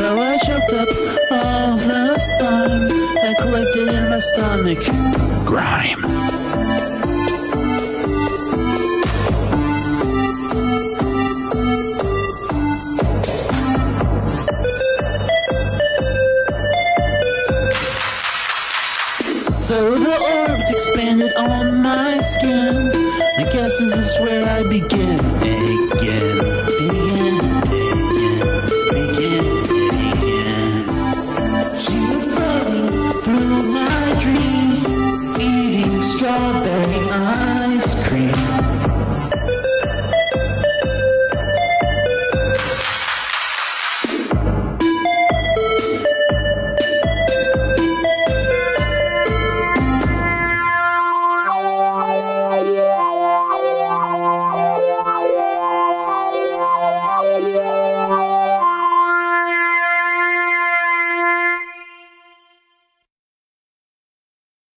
So I choked up all the slime that collected in my stomach. Grime. So the orbs expanded on my skin. I guess this is where I begin again.